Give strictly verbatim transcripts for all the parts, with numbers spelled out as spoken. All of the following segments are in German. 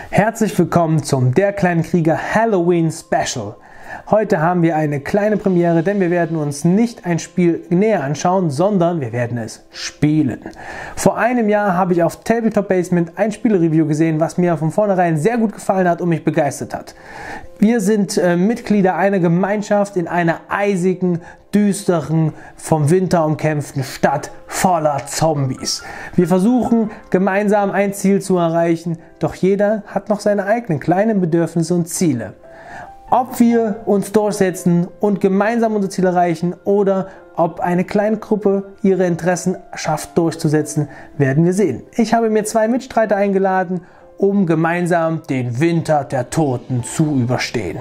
Herzlich willkommen zum Der kleine Krieger Halloween Special. Heute haben wir eine kleine Premiere, denn wir werden uns nicht ein Spiel näher anschauen, sondern wir werden es spielen. Vor einem Jahr habe ich auf Tabletop Basement ein Spielereview gesehen, was mir von vornherein sehr gut gefallen hat und mich begeistert hat. Wir sind äh, Mitglieder einer Gemeinschaft in einer eisigen, düsteren, vom Winter umkämpften Stadt voller Zombies. Wir versuchen gemeinsam ein Ziel zu erreichen, doch jeder hat noch seine eigenen kleinen Bedürfnisse und Ziele. Ob wir uns durchsetzen und gemeinsam unser Ziel erreichen oder ob eine kleine Gruppe ihre Interessen schafft durchzusetzen, werden wir sehen. Ich habe mir zwei Mitstreiter eingeladen, um gemeinsam den Winter der Toten zu überstehen.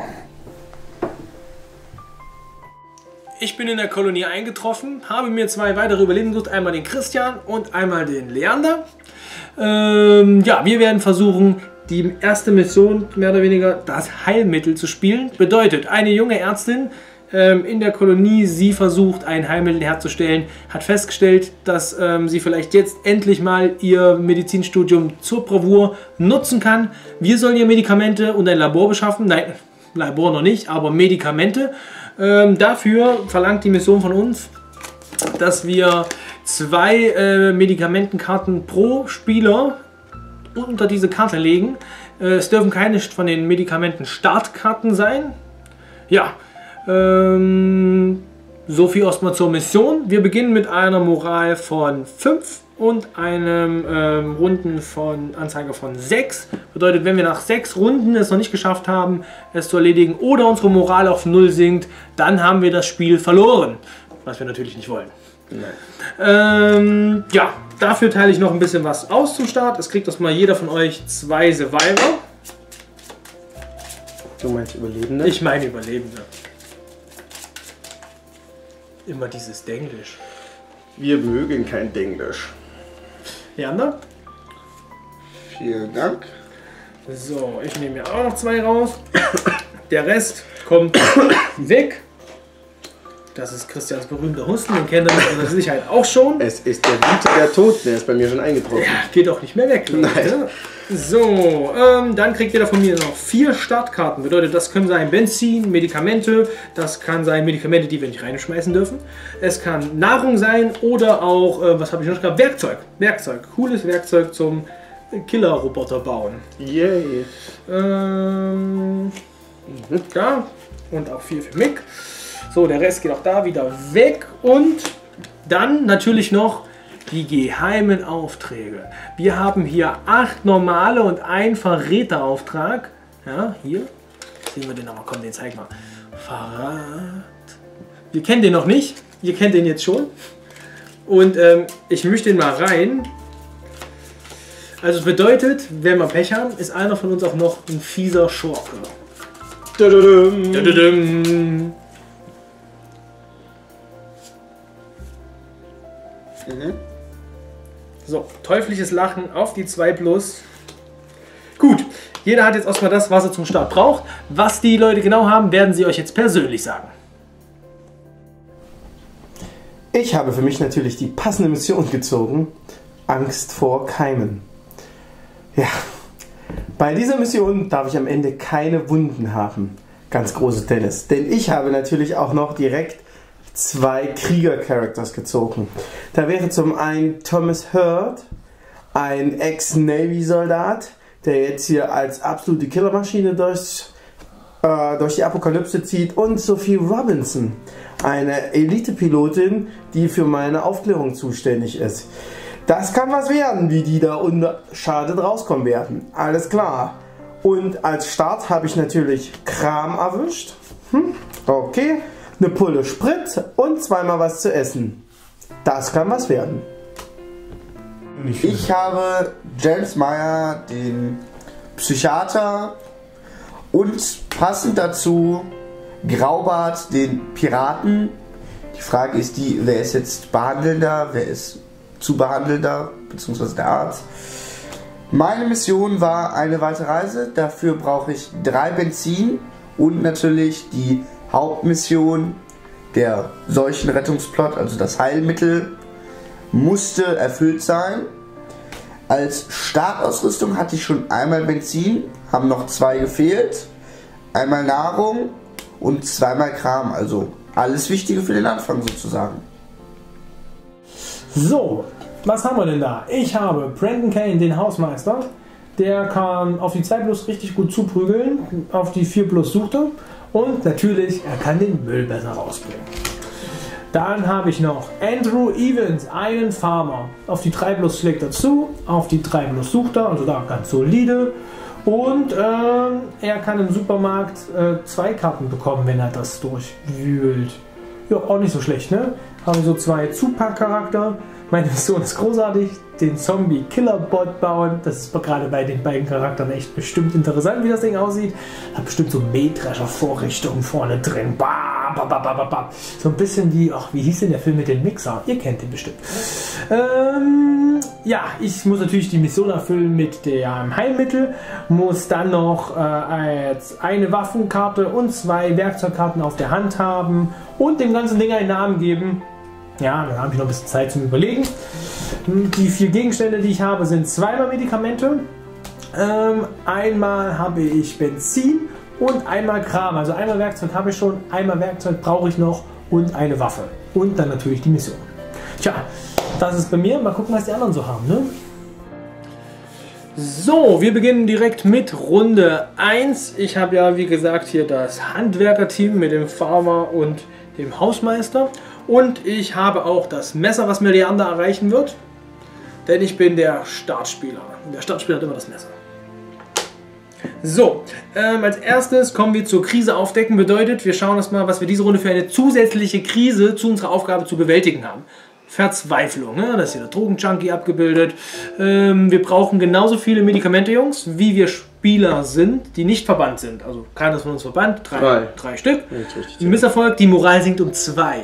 Ich bin in der Kolonie eingetroffen, habe mir zwei weitere Überlebende gesucht, einmal den Christian und einmal den Leander. Ähm, ja, wir werden versuchen, die erste Mission, mehr oder weniger das Heilmittel zu spielen. Bedeutet, eine junge Ärztin ähm, in der Kolonie, sie versucht ein Heilmittel herzustellen, hat festgestellt, dass ähm, sie vielleicht jetzt endlich mal ihr Medizinstudium zur Bravour nutzen kann. Wir sollen ihr Medikamente und ein Labor beschaffen. Nein, Labor noch nicht, aber Medikamente. Ähm, dafür verlangt die Mission von uns, dass wir zwei äh, Medikamentenkarten pro Spieler unter diese Karte legen. Es dürfen keine von den Medikamenten Startkarten sein. Ja, ähm, so viel erstmal zur Mission. Wir beginnen mit einer Moral von fünf und einem ähm, Runden von Anzeige von sechs. Bedeutet, wenn wir nach sechs Runden es noch nicht geschafft haben, es zu erledigen oder unsere Moral auf null sinkt, dann haben wir das Spiel verloren. Was wir natürlich nicht wollen. Ähm, ja, dafür teile ich noch ein bisschen was aus zum Start. Es kriegt erstmal jeder von euch zwei Survivor. Du meinst Überlebende? Ich meine Überlebende. Immer dieses Denglisch. Wir mögen kein Denglisch. Leander? Vielen Dank. So, ich nehme mir auch noch zwei raus. Der Rest kommt weg. Das ist Christians berühmter Husten, den kennt er mit der Sicherheit auch schon. Es ist der Winter der Toten, der ist bei mir schon eingetroffen. Ja, geht auch nicht mehr weg, Leute. So, ähm, dann kriegt jeder von mir noch vier Startkarten. Bedeutet, das können sein Benzin, Medikamente, das kann sein Medikamente, die wir nicht reinschmeißen dürfen. Es kann Nahrung sein oder auch, äh, was habe ich noch gehabt? Werkzeug. Werkzeug. Cooles Werkzeug zum Killer-Roboter bauen. Yay. Ähm, mhm. Ja, und auch vier für Mick. So, der Rest geht auch da wieder weg und dann natürlich noch die geheimen Aufträge. Wir haben hier acht normale und ein Verräterauftrag. Ja, hier. Sehen wir den nochmal, komm, den zeig mal. Verrat. Wir kennen den noch nicht, ihr kennt den jetzt schon. Und ähm, ich mische den mal rein. Also es bedeutet, wenn wir Pech haben, ist einer von uns auch noch ein fieser Schurke. Dadadum. Dadadum. Mhm. So, teuflisches Lachen auf die zwei plus. Gut, jeder hat jetzt erstmal das, was er zum Start braucht. Was die Leute genau haben, werden sie euch jetzt persönlich sagen. Ich habe für mich natürlich die passende Mission gezogen. Angst vor Keimen. Ja, bei dieser Mission darf ich am Ende keine Wunden haben. Ganz großes Tennis. Denn ich habe natürlich auch noch direkt zwei Krieger-Characters gezogen. Da wäre zum einen Thomas Hurt, ein Ex-Navy-Soldat, der jetzt hier als absolute Killermaschine durchs, äh, durch die Apokalypse zieht, und Sophie Robinson, eine Elite-Pilotin, die für meine Aufklärung zuständig ist. Das kann was werden, wie die da unbeschadet rauskommen werden. Alles klar. Und als Start habe ich natürlich Kram erwischt. Hm, okay. Eine Pulle Sprit und zweimal was zu essen. Das kann was werden. Ich habe James Meyer, den Psychiater, und passend dazu Graubart, den Piraten. Die Frage ist die, wer ist jetzt behandelnder, wer ist zu behandelnder, beziehungsweise der Arzt. Meine Mission war eine weite Reise. Dafür brauche ich drei Benzin und natürlich die Hauptmission, der Seuchenrettungsplot, also das Heilmittel, musste erfüllt sein. Als Startausrüstung hatte ich schon einmal Benzin, haben noch zwei gefehlt. Einmal Nahrung und zweimal Kram. Also alles Wichtige für den Anfang sozusagen. So, was haben wir denn da? Ich habe Brandon Kane, den Hausmeister. Der kann auf die zwei plus richtig gut zuprügeln, auf die vier plus suchte. Und natürlich, er kann den Müll besser rausbringen. Dann habe ich noch Andrew Evans, einen Farmer. Auf die drei plus schlägt er zu, auf die drei plus sucht er, also da ganz solide. Und ähm, er kann im Supermarkt äh, zwei Karten bekommen, wenn er das durchwühlt. Ja, auch nicht so schlecht, ne? Haben so zwei Zupack-Charakter. Meine Mission ist großartig. Den Zombie-Killer-Bot bauen. Das ist gerade bei den beiden Charakteren echt bestimmt interessant, wie das Ding aussieht. Hat bestimmt so Mähdrescher-Vorrichtungen vorne drin. Bah, bah, bah, bah, bah, bah. So ein bisschen wie, ach, wie hieß denn der Film mit dem Mixer? Ihr kennt den bestimmt. Ähm, ja, ich muss natürlich die Mission erfüllen mit dem Heilmittel. Muss dann noch äh, eine Waffenkarte und zwei Werkzeugkarten auf der Hand haben. Und dem ganzen Ding einen Namen geben. Ja, dann habe ich noch ein bisschen Zeit zum Überlegen. Die vier Gegenstände, die ich habe, sind zweimal Medikamente. Ähm, einmal habe ich Benzin und einmal Kram. Also einmal Werkzeug habe ich schon, einmal Werkzeug brauche ich noch und eine Waffe. Und dann natürlich die Mission. Tja, das ist bei mir. Mal gucken, was die anderen so haben, ne? So, wir beginnen direkt mit Runde eins. Ich habe ja, wie gesagt, hier das Handwerkerteam mit dem Farmer und dem Hausmeister. Und ich habe auch das Messer, was mir Leander erreichen wird. Denn ich bin der Startspieler. Und der Startspieler hat immer das Messer. So, ähm, als erstes kommen wir zur Krise aufdecken. Bedeutet, wir schauen uns mal, was wir diese Runde für eine zusätzliche Krise zu unserer Aufgabe zu bewältigen haben. Verzweiflung, ne? Das ist hier der Drogenjunkie abgebildet. Ähm, wir brauchen genauso viele Medikamente, Jungs, wie wir Spieler sind, die nicht verbannt sind. Also keiner von uns verbannt. Drei, drei. drei Stück. Misserfolg, die Moral sinkt um zwei.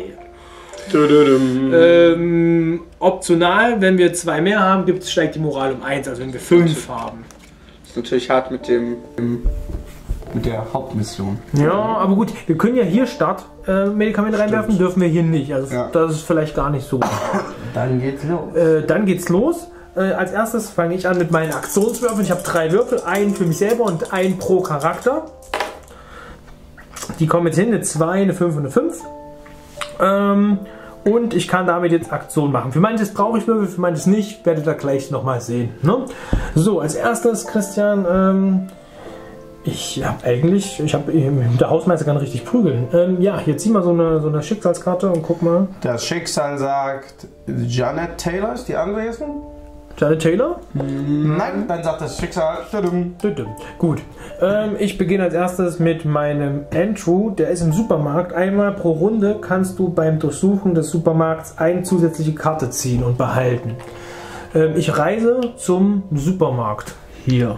Ähm, optional, wenn wir zwei mehr haben, gibt's, steigt die Moral um eins, also wenn wir fünf haben. Das ist natürlich hart mit dem mit der Hauptmission. Ja, aber gut, wir können ja hier Start äh, Medikamente reinwerfen, Stimmt. dürfen wir hier nicht. Also ja. Das ist vielleicht gar nicht so. Dann geht's los. Äh, dann geht's los. Äh, als erstes fange ich an mit meinen Aktionswürfeln. Ich habe drei Würfel, einen für mich selber und einen pro Charakter. Die kommen jetzt hin, eine zwei, eine fünf und eine fünf. Ähm, und ich kann damit jetzt Aktion machen. Für manches brauche ich Würfel, für manches nicht. Werdet ihr gleich nochmal sehen. Ne? So, als erstes, Christian, ähm, ich habe eigentlich, ich habe, der Hausmeister kann richtig prügeln. Ähm, ja, hier zieh mal so eine, so eine Schicksalskarte und guck mal. Das Schicksal sagt, Janet Taylor ist die Anwesende. Janet Taylor? Nein, dann sagt das Schicksal. Tudum. Tudum. Gut. Ähm, ich beginne als erstes mit meinem Andrew. Der ist im Supermarkt. Einmal pro Runde kannst du beim Durchsuchen des Supermarkts eine zusätzliche Karte ziehen und behalten. Ähm, ich reise zum Supermarkt. Hier.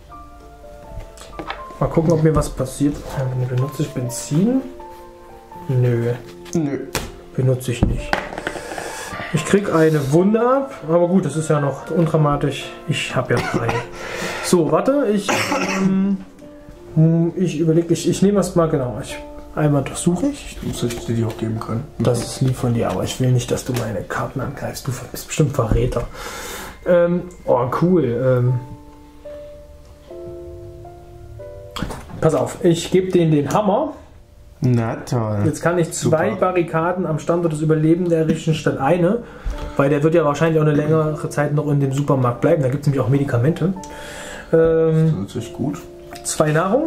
Mal gucken, ob mir was passiert. Benutze ich Benzin? Nö. Nö. Benutze ich nicht. Ich krieg eine Wunde ab, aber gut, das ist ja noch undramatisch. Ich habe ja drei. So, warte, ich, ähm, ich überlege, ich, ich nehme erst mal, genau, ich, einmal durchsuche ich. Muss ich dir die auch geben können. Das ist lieb von dir, aber ich will nicht, dass du meine Karten angreifst. Du bist bestimmt Verräter. Ähm, oh, cool. Ähm, pass auf, ich gebe denen den Hammer. Na toll. Jetzt kann ich zwei Super. Barrikaden am Standort des Überlebens errichten statt eine, weil der wird ja wahrscheinlich auch eine längere Zeit noch in dem Supermarkt bleiben. Da gibt es nämlich auch Medikamente. Ähm, das ist natürlich gut. Zwei Nahrung.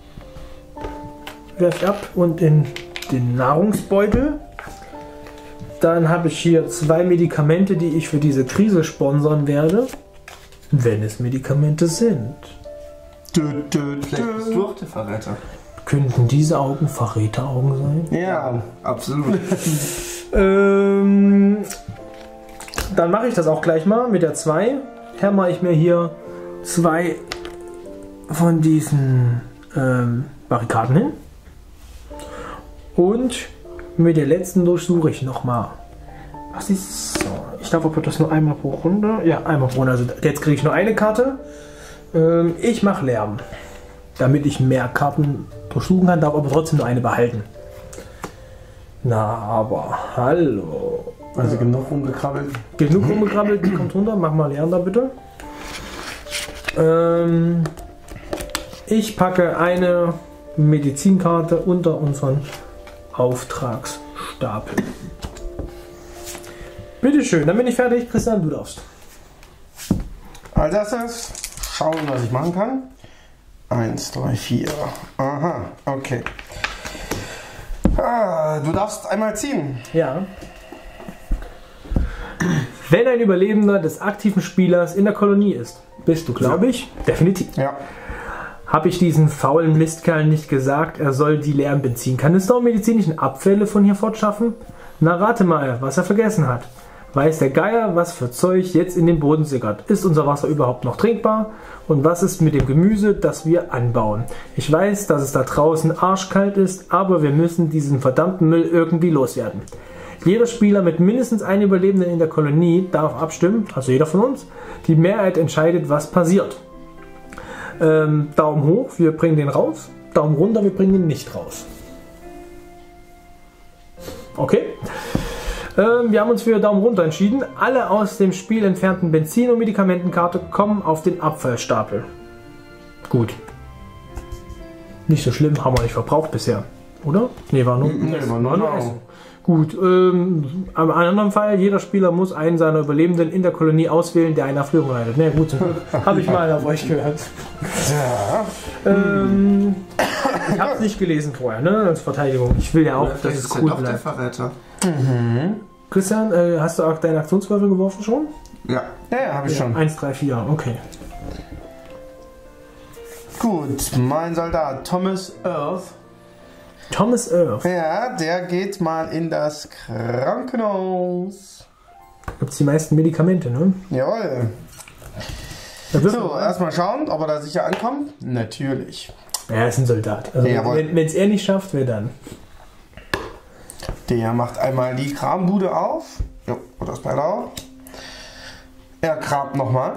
Werfe ich ab und in den Nahrungsbeutel. Dann habe ich hier zwei Medikamente, die ich für diese Krise sponsern werde, wenn es Medikamente sind. Dö, dö, Vielleicht bist du auch der Verräter. Könnten diese Augen Verräteraugen sein? Ja, absolut. ähm, dann mache ich das auch gleich mal mit der zwei. Hämmer ich mir hier zwei von diesen ähm, Barrikaden hin. Und mit der letzten durchsuche ich nochmal. Was ist so? Ich glaube, ob das nur einmal pro Runde? Ja, einmal pro Runde. Also jetzt kriege ich nur eine Karte. Ähm, ich mache Lärm. Damit ich mehr Karten durchsuchen kann, darf aber trotzdem nur eine behalten. Na, aber hallo. Also genug rumgekrabbelt. Genug rumgekrabbelt, die kommt runter. Mach mal Leander bitte. Ähm, ich packe eine Medizinkarte unter unseren Auftragsstapel. Bitteschön, dann bin ich fertig. Christian, du darfst. Als erstes schauen, was ich machen kann. Eins, drei, vier. Aha, okay. Ah, du darfst einmal ziehen. Ja. Wenn ein Überlebender des aktiven Spielers in der Kolonie ist, bist du, glaube ich, definitiv. Ja. Habe ich diesen faulen Mistkerl nicht gesagt, er soll die leeren Benzinkanister und medizinischen Abfälle von hier fortschaffen? Na, rate mal, was er vergessen hat. Weiß der Geier, was für Zeug jetzt in den Boden sickert? Ist unser Wasser überhaupt noch trinkbar? Und was ist mit dem Gemüse, das wir anbauen? Ich weiß, dass es da draußen arschkalt ist, aber wir müssen diesen verdammten Müll irgendwie loswerden. Jeder Spieler mit mindestens einem Überlebenden in der Kolonie darf abstimmen, also jeder von uns. Die Mehrheit entscheidet, was passiert. Ähm, Daumen hoch, wir bringen den raus. Daumen runter, wir bringen ihn nicht raus. Okay. Ähm, wir haben uns für Daumen runter entschieden. Alle aus dem Spiel entfernten Benzin- und Medikamentenkarte kommen auf den Abfallstapel. Gut. Nicht so schlimm, haben wir nicht verbraucht bisher. Oder? Ne, war nur, Nee, war nur nur Essen. Gut, ähm, am anderen Fall, jeder Spieler muss einen seiner Überlebenden in der Kolonie auswählen, der eine Führung leitet. Na gut, zum Glück habe ich mal auf euch gehört. Ja. Ähm, ich habe es nicht gelesen vorher, ne, als Verteidigung. Ich will ja auch, dass es cool doch der bleibt. Verräter. Mhm. Christian, äh, hast du auch deine Aktionswürfel geworfen schon? Ja. Ja, ja, habe ich schon. eins, drei, vier, okay. Gut, mein Soldat Thomas Earth. Thomas Earth. Ja, der geht mal in das Krankenhaus. Gibt es die meisten Medikamente, ne? Jawohl. Da wird So, erstmal schauen, ob er da sicher ankommt. Natürlich. er ist ein Soldat. Also, Jawohl. wenn es er nicht schafft, wer dann? Der macht einmal die Krambude auf. Jo, und das bleibt auch. Er kramt nochmal.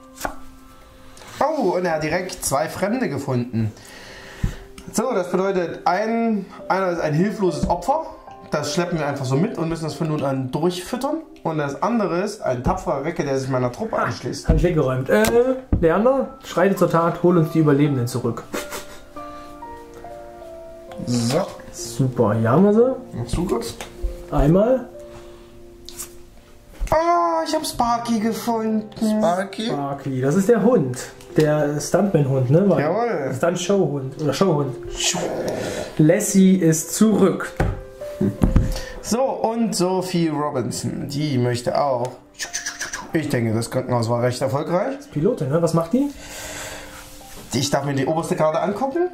Oh, und er hat direkt zwei Fremde gefunden. So, das bedeutet, ein, einer ist ein hilfloses Opfer. Das schleppen wir einfach so mit und müssen das von nun an durchfüttern. Und das andere ist ein tapferer Recke, der sich meiner Truppe anschließt. Hab ich weggeräumt. Äh, Leander, schreite zur Tat, hol uns die Überlebenden zurück. So. Super, hier haben wir sie. Zu kurz. Einmal. Oh, ich habe Sparky gefunden. Sparky. Sparky, das ist der Hund. Der Stuntman-Hund, ne? War Jawohl. Stunt-Show-Hund. Oder Show-Hund. Lassie ist zurück. So, und Sophie Robinson. Die möchte auch. Ich denke, das Krankenhaus war recht erfolgreich. Pilotin, ne? Was macht die? Ich darf mir die oberste Karte angucken.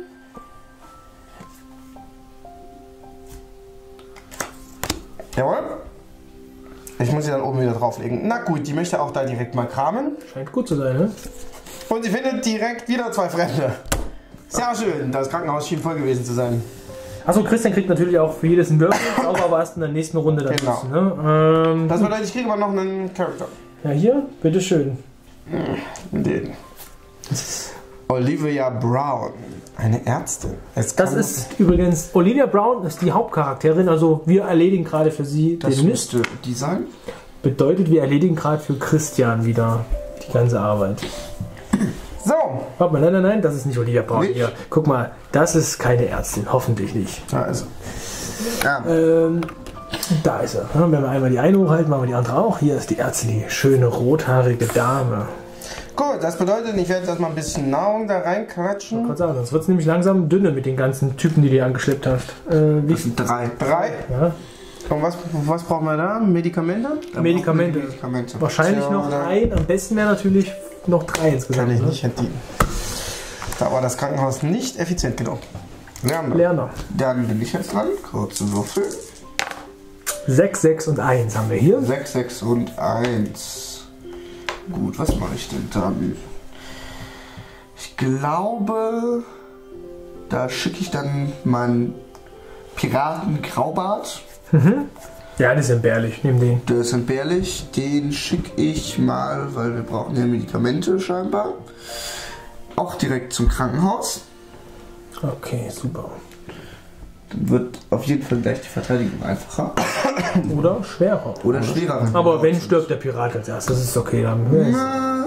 Jawohl. Ich muss sie dann oben wieder drauflegen. Na gut, die möchte auch da direkt mal kramen. Scheint gut zu sein, ne? Und sie findet direkt wieder zwei Fremde. Sehr schön, das Krankenhaus schien voll gewesen zu sein. Achso, Christian kriegt natürlich auch für jedes einen Würfel, auch aber erst in der nächsten Runde dann Genau. müssen, ne? Ähm, Das bedeutet, ich kriege aber noch einen Charakter. ja, hier, bitteschön. Den. Olivia Brown. Eine Ärztin. Es Das kann- ist übrigens, Olivia Brown ist die Hauptcharakterin, also wir erledigen gerade für sie Das den Mist. müsste die sein. Bedeutet, wir erledigen gerade für Christian wieder die ganze Arbeit. So. Warte mal, nein, nein, nein, das ist nicht Olivia Brown Nicht? hier. Guck mal, das ist keine Ärztin, hoffentlich nicht. Also. Ja. Ähm, da ist er. Ja, wenn wir einmal die eine hochhalten, machen wir die andere auch. Hier ist die Ärztin, die schöne rothaarige Dame. Gut, das bedeutet, ich werde jetzt erstmal ein bisschen Nahrung da Ich reinquatschen. wollte sagen, sonst wird es nämlich langsam dünne mit den ganzen Typen, die du hier angeschleppt hast. Äh, wie Das sind drei. Drei. ja, Und was, was brauchen wir da? Medikamente? Da Medikamente. brauchen wir Medikamente. wahrscheinlich Tja, noch oder- ein. Am besten wäre natürlich noch drei insgesamt. Kann ich ne? nicht entdienen. Da war das Krankenhaus nicht effizient genug. Lernen. Lerner. Dann bin ich jetzt dran. Kurze Würfel. sechs, sechs und eins haben wir hier. sechs, sechs und eins. Gut, was mache ich denn dann? Ich glaube, da schicke ich dann meinen Piraten Graubart. Ja, das ist entbehrlich. Nimm den. Der ist entbehrlich. Den schicke ich mal, weil wir brauchen ja Medikamente scheinbar. Auch direkt zum Krankenhaus. Okay, super. Dann wird auf jeden Fall gleich die Verteidigung einfacher. Oder schwerer. Oder schwerer. Aber wenn, stirbt der Pirat als erstes. Das ist okay. Dann Na,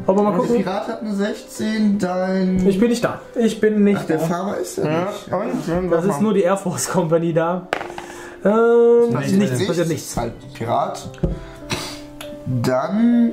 Aber mal Der gucken. Pirat hat eine sechzehn, dein... Ich bin nicht da. Ich bin nicht Ach, der da. Fahrer ist ja, Ja, nicht. und? Dann Das was ist machen? nur die Air Force Company da. Ähm, Passiert nichts, nichts, passiert nichts. ist halt Pirat. Dann...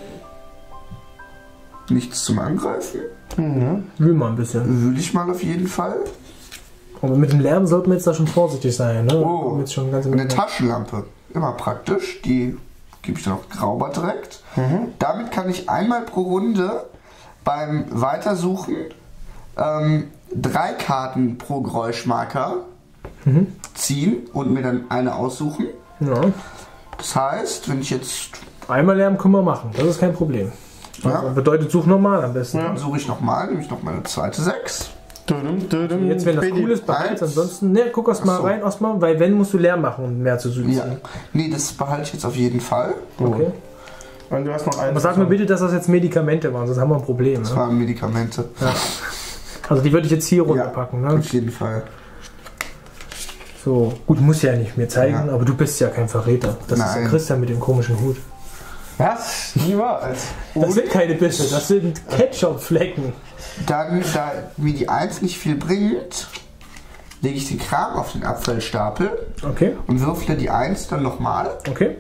Nichts zum Angreifen. Will mal ein bisschen. Würde ich mal auf jeden Fall. Aber mit dem Lärm sollten wir jetzt da schon vorsichtig sein. Ne? Oh, Jetzt schon ganz eine Taschenlampe. Immer praktisch. Die gebe ich dann auch Grauber direkt. Damit kann ich einmal pro Runde beim Weitersuchen ähm, drei Karten pro Geräuschmarker ziehen und mir dann eine aussuchen. Ja. Das heißt, wenn ich jetzt... Einmal Lärm können wir machen. Das ist kein Problem. Ja. Also bedeutet, such nochmal am besten. Dann suche ich nochmal, nehme ich noch meine zweite sechs. Dudum, dudum, Jetzt, wenn das Speedy. cool ist, bereits. Eins. Ansonsten, ne, guck erst mal Ach so. rein, Osman, weil wenn musst du Lärm machen, um mehr zu suchen. Ja. Nee, das behalte ich jetzt auf jeden Fall. Okay. Und du hast noch Aber eins. sag mir bitte, dass das jetzt Medikamente waren, sonst haben wir ein Problem. Das Ne? waren Medikamente. Also die würde ich jetzt hier Ja, runterpacken. Ne? auf jeden Fall. So, gut, muss ja nicht mir zeigen, Ja. aber du bist ja kein Verräter. Das ist Nein. der Christian mit dem komischen Hut. Was? Niemals. Das sind keine Bisse, das sind Ketchup-Flecken. Dann, da mir die eins nicht viel bringt, lege ich den Kram auf den Abfallstapel Okay, und würfle die eins dann nochmal. okay.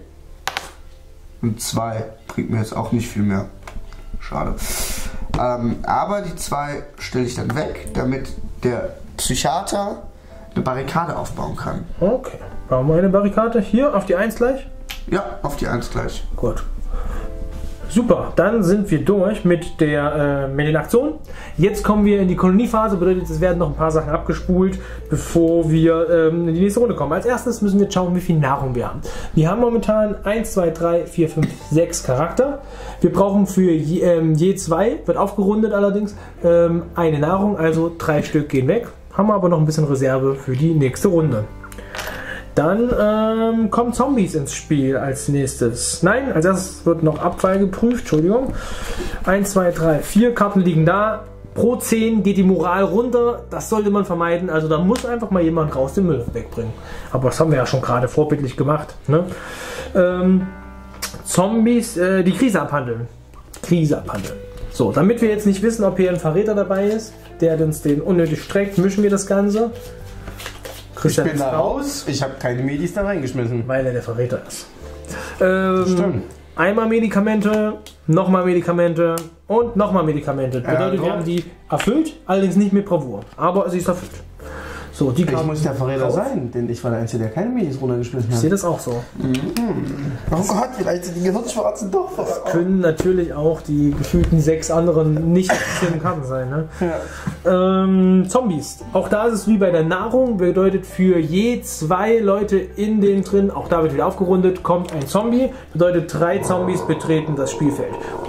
Und zwei bringt mir jetzt auch nicht viel mehr. Schade. Ähm, aber die zwei stelle ich dann weg, damit der Psychiater eine Barrikade aufbauen kann. Okay. Bauen wir eine Barrikade hier auf die eins gleich? Ja, auf die eins gleich. Gut. Super, dann sind wir durch mit der äh, mit den Aktionen. Jetzt kommen wir in die Koloniephase, bedeutet, es werden noch ein paar Sachen abgespult, bevor wir ähm, in die nächste Runde kommen. Als erstes müssen wir schauen, wie viel Nahrung wir haben. Wir haben momentan eins, zwei, drei, vier, fünf, sechs Charakter. Wir brauchen für je, ähm, je zwei, wird aufgerundet allerdings, ähm, eine Nahrung, also drei Stück gehen weg. Haben wir aber noch ein bisschen Reserve für die nächste Runde. Dann ähm, kommen Zombies ins Spiel als nächstes. Nein, als erstes wird noch Abfall geprüft. Entschuldigung. eins, zwei, drei, vier Karten liegen da. Pro zehn geht die Moral runter. Das sollte man vermeiden. Also da muss einfach mal jemand raus den Müll wegbringen. Aber das haben wir ja schon gerade vorbildlich gemacht. Ne? Ähm, Zombies, äh, die Krise abhandeln. Krise abhandeln. So, damit wir jetzt nicht wissen, ob hier ein Verräter dabei ist, der uns den unnötig streckt, mischen wir das Ganze. Ich Christian bin ist da raus. Ich habe keine Medis da reingeschmissen. weil er der Verräter ist. Ähm, Stimmt. Einmal Medikamente, nochmal Medikamente und nochmal Medikamente. Das bedeutet, Ja, wir so. haben die erfüllt, allerdings nicht mit Bravour. Aber sie ist erfüllt. So, die Ich Karte muss der Verräter raus. sein, denn ich war der Einzige, der keine Medis runtergeschmissen Ich sehe hat. das auch so. Oh Gott, vielleicht sind die Gehirnschwarzen doch verraten. Können natürlich auch die gefühlten sechs anderen nicht offiziellen Karten sein. Ne? Ja. Ähm, Zombies. Auch da ist es wie bei der Nahrung. Bedeutet für je zwei Leute in dem drin, auch da wird wieder aufgerundet, kommt ein Zombie. Bedeutet drei Zombies betreten das Spielfeld.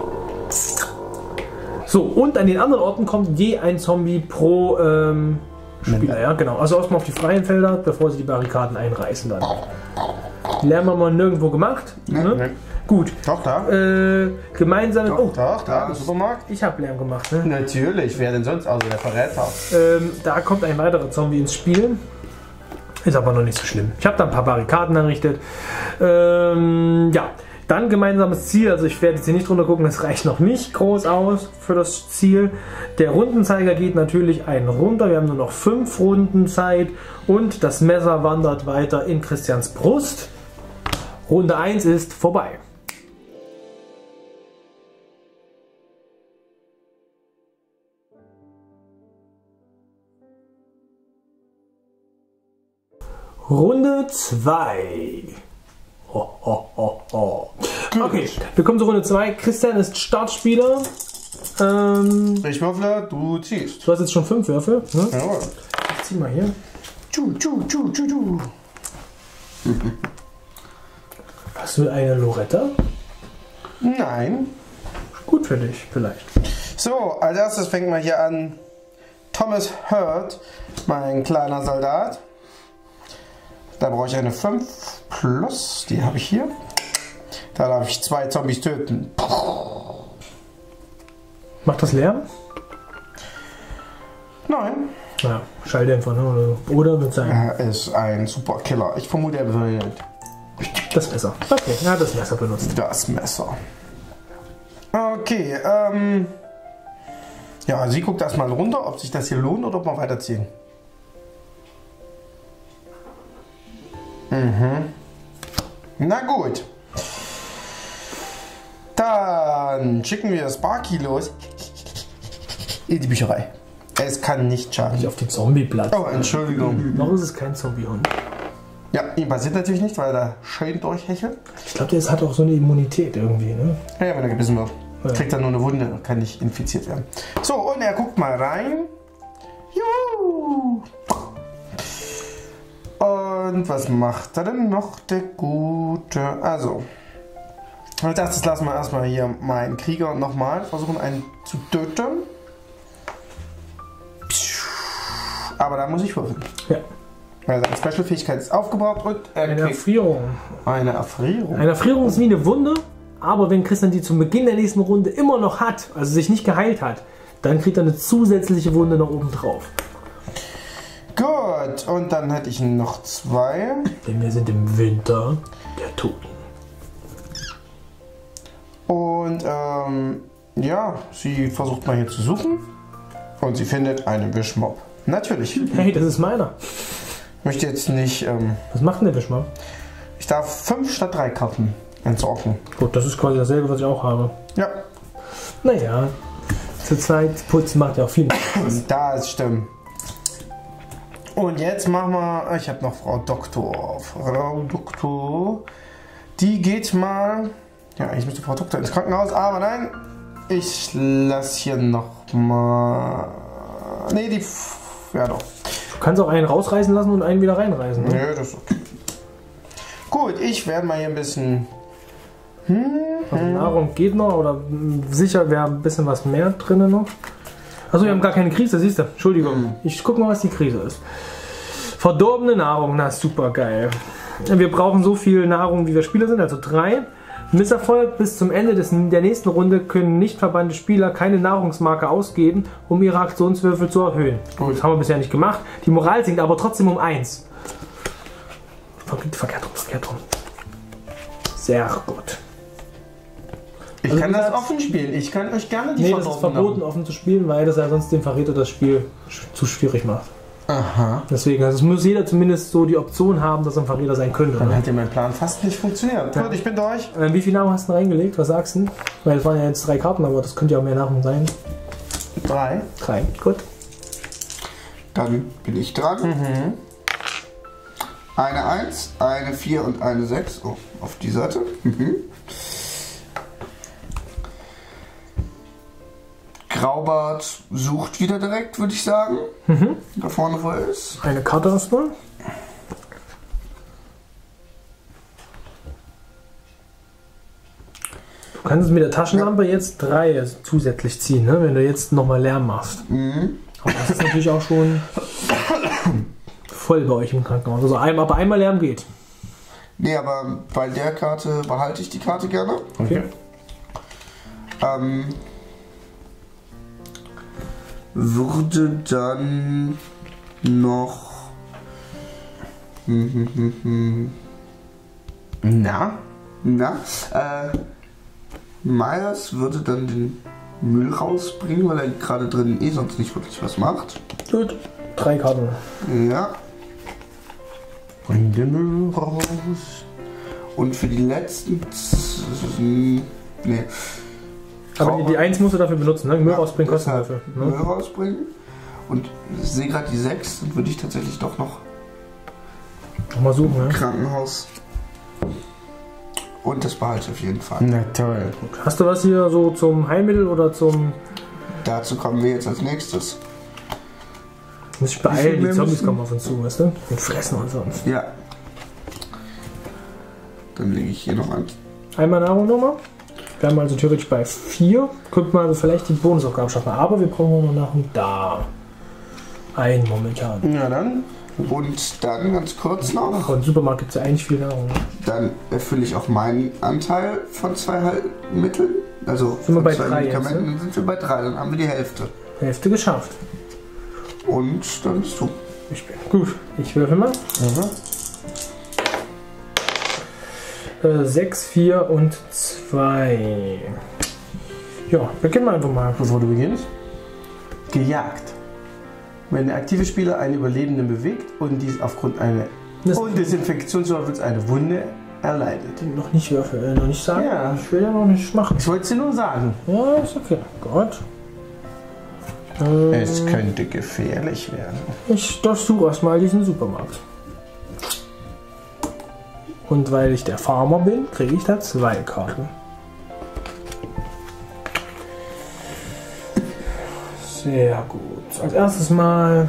So, und an den anderen Orten kommt je ein Zombie pro ähm, Spieler. Ja, genau. Also erstmal auf die freien Felder, bevor sie die Barrikaden einreißen dann. Die Lärm haben wir nirgendwo gemacht. Ne? Nee. Gut. Doch, da. Äh, gemeinsam. Oh, Doch, da, im Supermarkt. ich habe Lärm gemacht. Ne? Natürlich, wer denn sonst? Also der Verräter. Ähm, da kommt ein weiterer Zombie ins Spiel. Ist aber noch nicht so schlimm. Ich habe da ein paar Barrikaden errichtet. Ähm, ja, dann gemeinsames Ziel. Also ich werde jetzt hier nicht drunter gucken, das reicht noch nicht groß aus für das Ziel. Der Rundenzeiger geht natürlich einen runter. Wir haben nur noch fünf Runden Zeit. Und das Messer wandert weiter in Christians Brust. Runde eins ist vorbei. Runde zwei. Ho, ho, ho, ho. Okay, wir kommen zu Runde zwei. Christian ist Startspieler. Ähm, Ich würfle, du ziehst. du hast jetzt schon fünf Würfel. Ne? Jawohl. Ich zieh mal hier. Tschu, tschu, tschu, tschu, tschu. Hast du eine Loretta? Nein. Gut für dich, vielleicht. So, als erstes fängt man hier an. Thomas Hurt, mein kleiner Soldat. Da brauche ich eine fünf plus, die habe ich hier. Da darf ich zwei Zombies töten. Macht das Lärm? Nein. Ja, Schalldämpfer, ne? Oder, oder mit seinem. Er ist ein super Killer. Ich vermute, er will Das Messer. Okay, er hat das Messer benutzt. das Messer. Okay, ähm. Ja, sie guckt erstmal runter, ob sich das hier lohnt oder ob wir weiterziehen. Mhm. Na gut. Dann schicken wir Sparky los in die Bücherei. Es kann nicht schaden. Nicht auf den Zombie-Platz. Oh, Entschuldigung. Noch ist es kein Zombiehund. Ja, ihm passiert natürlich nicht, weil er schön durchhechelt. Ich glaube, der hat auch so eine Immunität irgendwie, ne? Ja, wenn er gebissen wird. Ja. Kriegt er nur eine Wunde und kann nicht infiziert werden. So, und er guckt mal rein. Juhu. Und was macht er denn noch, der Gute? Also, als erstes lassen wir erstmal hier meinen Krieger nochmal versuchen, einen zu töten. Aber da muss ich würfeln. Ja. Weil seine Special-Fähigkeit ist aufgebaut und er Eine kriegt Erfrierung. eine Erfrierung. Eine Erfrierung ist wie eine Wunde, aber wenn Christian die zum Beginn der nächsten Runde immer noch hat, also sich nicht geheilt hat, dann kriegt er eine zusätzliche Wunde nach oben drauf. Gut, und dann hätte ich noch zwei. Denn wir sind im Winter der Toten. Und ähm, ja, sie versucht mal hier zu suchen. Und sie findet einen Wischmopp. Natürlich. Hey, das ist meiner. Ich möchte jetzt nicht. Ähm, Was macht denn der Wischmopp? ich darf fünf statt drei Karten entsorgen. Gut, das ist quasi dasselbe, was ich auch habe. Ja, Naja, zur Zeit putzen macht ja auch viel. das stimmt. Und jetzt machen wir. Ich habe noch Frau Doktor. Frau Doktor. Die geht mal. Ja, eigentlich müsste Frau Doktor ins Krankenhaus, aber nein. Ich lasse hier noch mal. Nee, die. Ja, doch. Du kannst auch einen rausreißen lassen und einen wieder reinreißen. Ne? Nö, das ist okay. Gut, ich werde mal hier ein bisschen. Also Nahrung geht noch, oder mh, sicher wäre ein bisschen was mehr drin noch. Also wir haben gar keine Krise, siehst du. Entschuldigung. Ich guck mal, was die Krise ist. Verdorbene Nahrung, na super geil. Wir brauchen so viel Nahrung, wie wir Spieler sind, also drei. Misserfolg: bis zum Ende des, der nächsten Runde können nicht verbannte Spieler keine Nahrungsmarke ausgeben, um ihre Aktionswürfel zu erhöhen. Gut, das haben wir bisher nicht gemacht. Die Moral sinkt aber trotzdem um eins. Verkehrt rum, verkehrt rum. Sehr gut. Ich Also kann du das sagst- offen spielen. Ich kann euch gerne die Nee, das ist verdorbenen verboten, offen zu spielen, weil das ja sonst dem Verräter das Spiel sch- zu schwierig macht. Aha. Deswegen, also es muss jeder zumindest so die Option haben, dass er ein Verräter sein könnte. Dann Ne? hat ja mein Plan fast nicht funktioniert. Ja. Gut, ich bin durch. Äh, wie viel Nahrung hast du denn reingelegt? Was sagst du? Weil es waren ja jetzt drei Karten, aber das könnte ja auch mehr Nahrung sein. Drei. Drei, gut. Dann bin ich dran. Mhm. Eine eins, eine vier und eine sechs. Oh, auf die Seite. Mhm. Graubart sucht wieder direkt, würde ich sagen. Mhm. Da vorne, wo er ist. Eine Karte hast du. Du kannst mit der Taschenlampe jetzt drei zusätzlich ziehen, ne? Wenn du jetzt nochmal Lärm machst. Mhm. Aber das ist natürlich auch schon voll bei euch im Krankenhaus. Also ein, aber einmal Lärm geht. Nee, aber bei der Karte behalte ich die Karte gerne. Okay. Ähm, würde dann noch. Hm, hm, hm, hm. Na? Na, äh, Myers würde dann den Müll rausbringen, weil er gerade drin eh sonst nicht wirklich was macht. Gut. Drei Karten. Ja. Bring den Müll raus. Und für die letzten. z- Nee. Aber die, die eins musst du dafür benutzen, ne? Müll Ja, rausbringen kostet deshalb dafür. Müll Ne? rausbringen. Und ich sehe gerade die sechs, dann würde ich tatsächlich doch noch Mal suchen, ne? Krankenhaus. Und das behalte ich auf jeden Fall. Na toll. Hast du was hier so zum Heilmittel oder zum. Dazu kommen wir jetzt als nächstes. Muss ich Wie viel beeilen, die mehr Zombies müssen? kommen auf uns zu, weißt du? Und fressen und sonst. Ja. Dann lege ich hier noch an. Einmal Nahrung nochmal. Wir haben also theoretisch bei vier. Könnte man also vielleicht die Bonusaufgabe schaffen. Aber wir brauchen noch Nahrung da. Ein momentan. Ja, dann. Und dann ganz kurz noch. Aber im Supermarkt gibt es ja eigentlich viel Nahrung. Dann erfülle ich auch meinen Anteil von zwei Heilmitteln. Also Sind wir von bei zwei drei jetzt, Medikamenten. ne? Dann sind wir bei drei. Dann haben wir die Hälfte. Hälfte geschafft. Und dann bist du. Ich bin gut. Ich würfel mal. Mhm. Äh, sechs, vier und zwei. Ja, beginnen wir einfach mal. Bevor du beginnst. Gejagt. Wenn der aktive Spieler einen Überlebenden bewegt und dies aufgrund einer Das- und Desinfektionswürfels eine Wunde erleidet. Noch nicht würfeln, äh, noch nicht sagen. Ja. Ich will ja noch nicht machen. Ich wollte es dir nur sagen. Ja, ist okay. Gut. Ähm, Es könnte gefährlich werden. Ich durchsuche erstmal diesen Supermarkt. Und weil ich der Farmer bin, kriege ich da zwei Karten. Sehr gut. Als erstes mal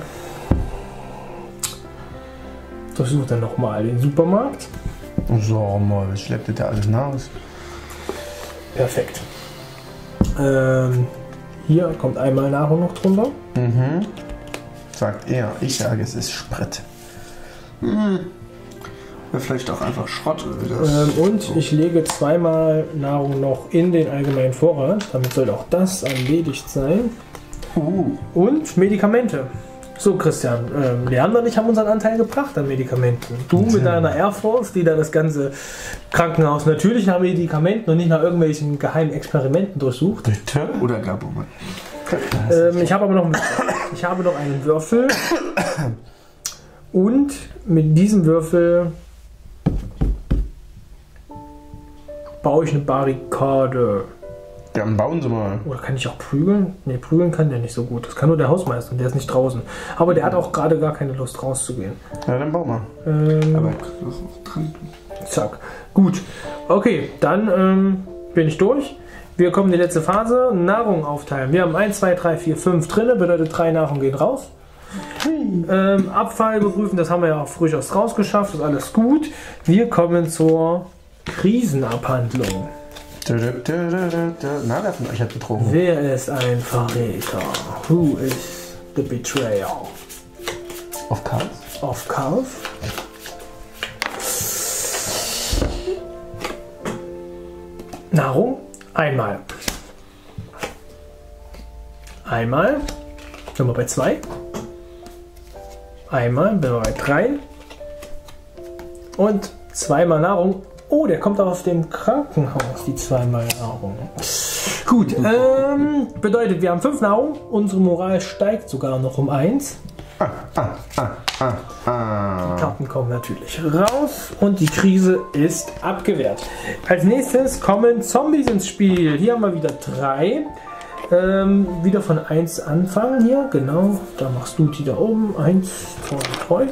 durchsucht er nochmal den Supermarkt. So, mal, was schleppt der alles nach? Perfekt. Ähm, hier kommt einmal Nahrung noch drunter. Mhm. Sagt er. Ich sage, es ist Sprit. Hm. Ja, vielleicht auch einfach Schrott oder das. Ähm, und ich lege zweimal Nahrung noch in den allgemeinen Vorrat. Damit soll auch das erledigt sein. Uh. Und Medikamente. So, Christian, ähm, Leander und ich haben unseren Anteil gebracht an Medikamenten. Du mit deiner Air Force, die da das ganze Krankenhaus natürlich nach Medikamenten und nicht nach irgendwelchen geheimen Experimenten durchsucht. Bitte? Oder Gabumme. Ähm, ich habe aber noch, einen- ich habe noch einen Würfel. Und mit diesem Würfel baue ich eine Barrikade. Dann bauen sie mal. Oder kann ich auch prügeln? Ne, prügeln kann der nicht so gut. Das kann nur der Hausmeister und der ist nicht draußen. Aber der hat auch gerade gar keine Lust rauszugehen. Ja, dann bau mal. Ähm, Aber drin. zack. Gut. Okay, dann ähm, bin ich durch. Wir kommen in die letzte Phase. Nahrung aufteilen. Wir haben eins, zwei, drei, vier, fünf drinne. Bedeutet, drei Nahrung gehen raus. Ähm, Abfall überprüfen. Das haben wir ja auch durchaus rausgeschafft. Das ist alles gut. Wir kommen zur Krisenabhandlung. Na, wer von euch hat betrogen? Wer ist ein Verräter? Who is the betrayer? Auf Karls? Of Calf. Nahrung. Einmal. Einmal. Sind wir bei zwei. Einmal. Sind wir bei drei. Und zweimal Nahrung. Oh, der kommt auch auf dem Krankenhaus, die zweimal Nahrung. Gut, ähm, bedeutet, wir haben fünf Nahrung. Unsere Moral steigt sogar noch um eins. Ah, ah, ah, ah, ah. Die Karten kommen natürlich raus und die Krise ist abgewehrt. Als nächstes kommen Zombies ins Spiel. Hier haben wir wieder drei. Ähm, wieder von eins anfangen hier. Genau, da machst du die da oben. eins, zwei, drei.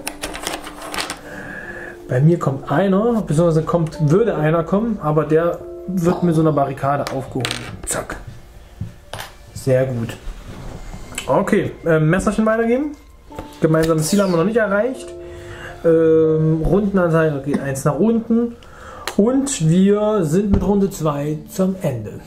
Bei mir kommt einer, beziehungsweise kommt, würde einer kommen, aber der wird mit so einer Barrikade aufgehoben. Zack. Sehr gut. Okay, ähm, Messerchen weitergeben. Gemeinsames Ziel haben wir noch nicht erreicht. Ähm, Rundenanzeige geht eins nach unten. Und wir sind mit Runde zwei zum Ende.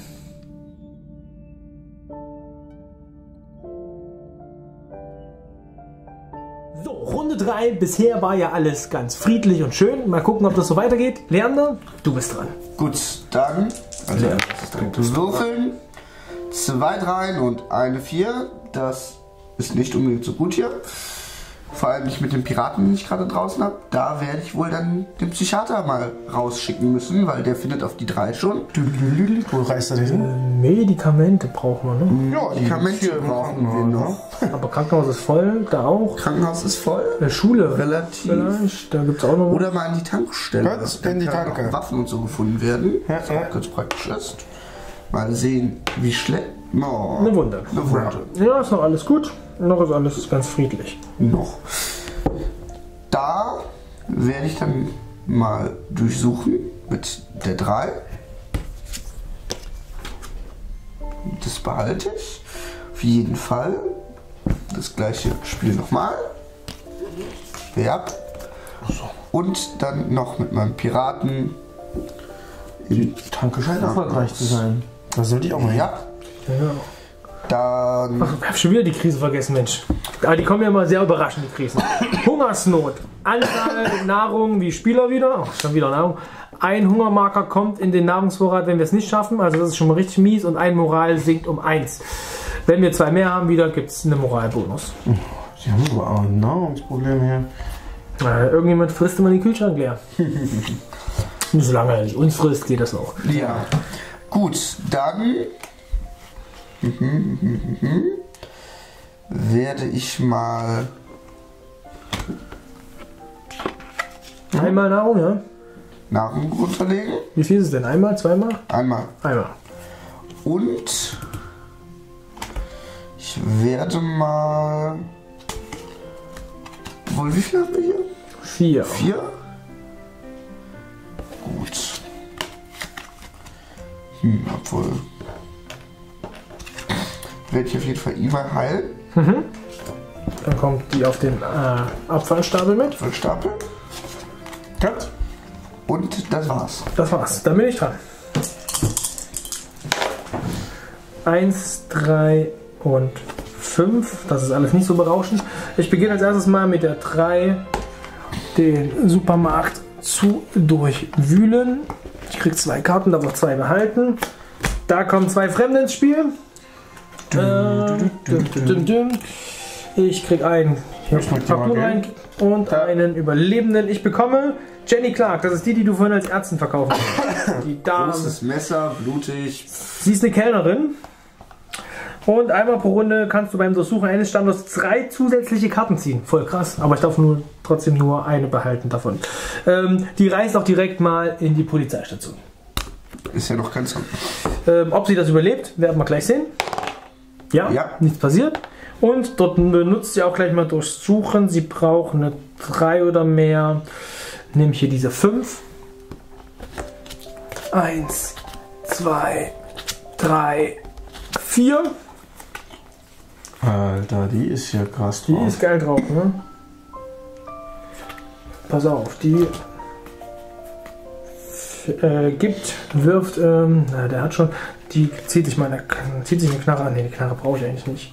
So, Runde drei. Bisher war ja alles ganz friedlich und schön. Mal gucken, ob das so weitergeht. Leander, du bist dran. Gut, dann. Also, direkt würfeln. Zwei Dreien und eine Vier. Das ist nicht unbedingt so gut hier. Vor allem nicht mit dem Piraten, den ich gerade draußen habe. Da werde ich wohl dann den Psychiater mal rausschicken müssen, weil der findet auf die drei schon. Wo reißt er hin? Medikamente brauchen wir, ne? Ja, Medikamente brauchen wir noch. Aber Krankenhaus ist voll, da auch. Krankenhaus ist voll. Äh, Schule. Relativ. Vielleicht, da gibt es auch noch. Oder mal an die Tankstelle. Kurz Da in die können Tanke. auch Waffen und so gefunden werden. Ja, Was ja. auch ganz praktisch ist. Mal sehen, wie schlecht. Oh, Eine Wunde. Eine Wunde. Ja, ist noch alles gut. Noch ist alles ganz friedlich. Noch. Da werde ich dann mal durchsuchen mit der drei. Das behalte ich. Auf jeden Fall. Das gleiche Spiel nochmal. Ja. Und dann noch mit meinem Piraten. Die Tanke scheint erfolgreich zu sein. Das sollte ich auch mal hin. Ja. Ja. Dann. Ich habe schon wieder die Krise vergessen, Mensch. Aber die kommen ja immer sehr überraschend, die Krisen. Hungersnot. Anzahl Nahrung wie Spieler wieder. Ach, schon wieder Nahrung. Ein Hungermarker kommt in den Nahrungsvorrat, wenn wir es nicht schaffen. Also das ist schon mal richtig mies. Und ein Moral sinkt um eins. Wenn wir zwei mehr haben wieder, gibt es einen Moralbonus. Sie haben aber auch ein Nahrungsproblem hier. Äh, irgendjemand frisst immer den Kühlschrank leer. Solange er nicht uns frisst, geht das auch. Ja. Gut, dann mhm, mhm, mhm, werde ich mal... Einmal Nahrung, ja? Nahrung runterlegen. Wie viel ist es denn? Einmal, zweimal? Einmal. Einmal. Und ich werde mal... Wohl, wie viel haben wir hier? Vier. Vier? Gut. Hm, obwohl... Werde ich auf jeden Fall immer heilen. Mhm. Dann kommt die auf den äh, Abfallstapel mit. Stapel. Cut. Und das war's. Das war's. Dann bin ich dran. Eins, drei und fünf. Das ist alles nicht so berauschend. Ich beginne als erstes mal mit der drei, den Supermarkt zu durchwühlen. Ich kriege zwei Karten, darf auch zwei behalten. Da kommen zwei Fremde ins Spiel. Ähm, düm, düm, düm. Ich kriege einen Papier rein und einen Überlebenden. Ich bekomme Jenny Clark. Das ist die, die du vorhin als Ärztin verkaufen kannst. Die Dame. Großes Messer, blutig. Sie ist eine Kellnerin. Und einmal pro Runde kannst du beim Durchsuchen eines Standorts drei zusätzliche Karten ziehen. Voll krass. Aber ich darf nur, trotzdem nur eine behalten davon. Ähm, die reist auch direkt mal in die Polizeistation. Ist ja noch ganz so. Ähm, ob sie das überlebt, werden wir gleich sehen. Ja, Ja. nichts passiert. Und dort benutzt sie auch gleich mal Durchsuchen. Sie braucht eine drei oder mehr. Nehme ich hier diese fünf. Eins, zwei, drei, vier. Alter, die ist ja krass Die drauf. ist geil drauf, ne? Pass auf, die äh, gibt, wirft, ähm, na, der hat schon, die zieht sich meine, zieht sich eine Knarre an. Ne, die Knarre brauche ich eigentlich nicht.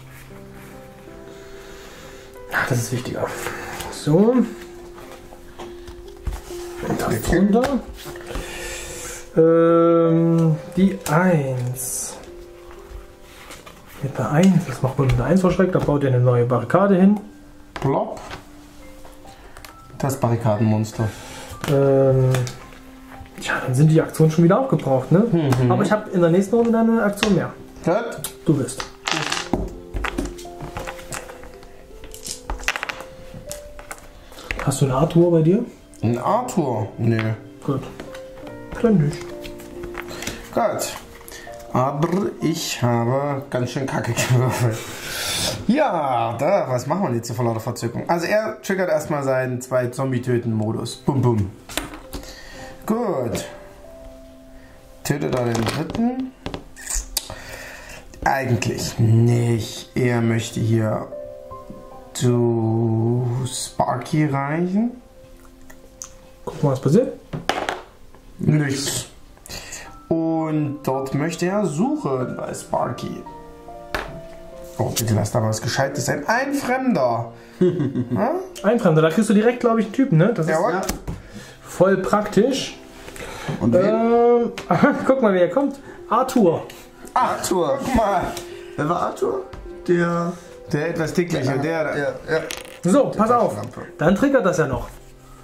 Ach, das ist wichtiger. So. Das runter. Ähm, die eins. Mit der eins, das macht man mit der eins verschreckt, da baut ihr eine neue Barrikade hin. Plop. Das Barrikadenmonster. Ähm, ja, dann sind die Aktionen schon wieder aufgebraucht, ne? Mhm. Aber ich habe in der nächsten Runde dann eine Aktion mehr. Gut. Du bist. Hast du eine Arthur bei dir? Ein Arthur? Nö. Gut. Dann nicht. Gut. Aber ich habe ganz schön Kacke gewürfelt. Ja, da, was machen wir jetzt so vor lauter Verzückung? Also er triggert erstmal seinen zwei Zombie-Töten-Modus. Bum bum. Gut. Tötet er den dritten? Eigentlich nicht. Er möchte hier zu Sparky reichen. Guck mal, was passiert. Nichts. Und dort möchte er suchen bei Sparky. Oh, bitte lass da was Gescheites sein. Ein Fremder. Ja? Ein Fremder, da kriegst du direkt, glaube ich, einen Typen, ne? Das ist Jawohl. Ja. voll praktisch. Und wen? Ähm, guck mal, wer kommt. Arthur. Arthur. Guck mal. Wer war Arthur? Der... Der etwas dickliche, der da. Ja, ja. So, pass auf. Dann triggert das ja noch.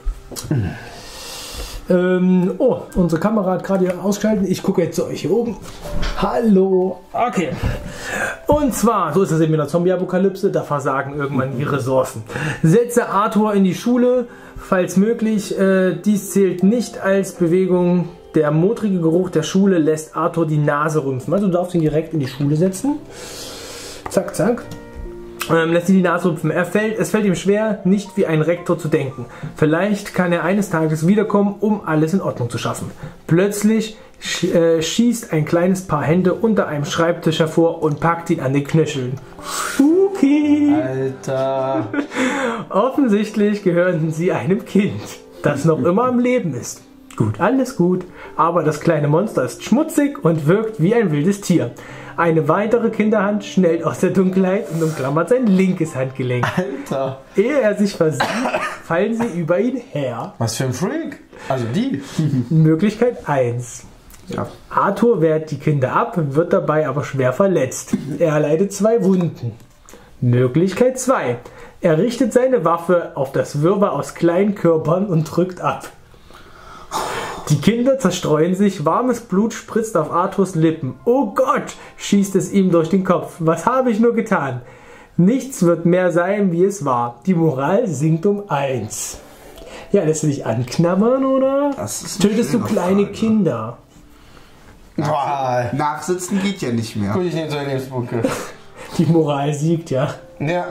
Ähm, oh, unsere Kamera hat gerade hier ausgeschaltet. Ich gucke jetzt zu euch hier oben. Hallo. Okay. Und zwar, so ist es eben in der Zombie-Apokalypse, da versagen irgendwann die Ressourcen. Setze Arthur in die Schule, falls möglich. Äh, dies zählt nicht als Bewegung. Der modrige Geruch der Schule lässt Arthur die Nase rümpfen. Also du darfst ihn direkt in die Schule setzen. Zack, zack. Ähm, lässt ihn die Nase rümpfen. Er fällt, es fällt ihm schwer, nicht wie ein Rektor zu denken. Vielleicht kann er eines Tages wiederkommen, um alles in Ordnung zu schaffen. Plötzlich sch äh, schießt ein kleines Paar Hände unter einem Schreibtisch hervor und packt ihn an den Knöcheln. Spooky! Alter. Offensichtlich gehören sie einem Kind, das noch immer am Leben ist. Gut, alles gut, aber das kleine Monster ist schmutzig und wirkt wie ein wildes Tier. Eine weitere Kinderhand schnellt aus der Dunkelheit und umklammert sein linkes Handgelenk. Alter. Ehe er sich versieht, fallen sie über ihn her. Was für ein Freak. Also die. Möglichkeit eins. Ja. Arthur wehrt die Kinder ab, wird dabei aber schwer verletzt. Er erleidet zwei Wunden. Möglichkeit zwei. Er richtet seine Waffe auf das Wirrwarr aus kleinen Körpern und drückt ab. Die Kinder zerstreuen sich, warmes Blut spritzt auf Arthurs Lippen. Oh Gott, schießt es ihm durch den Kopf. Was habe ich nur getan? Nichts wird mehr sein, wie es war. Die Moral sinkt um eins. Ja, lässt du dich anknabbern, oder? Das ist eine Tötest du schwere kleine Frage. Kinder? Boah. Nachsitzen geht ja nicht mehr. Gut, ich nehme zwei Lebenspunkte. Die Moral siegt, ja. Ja,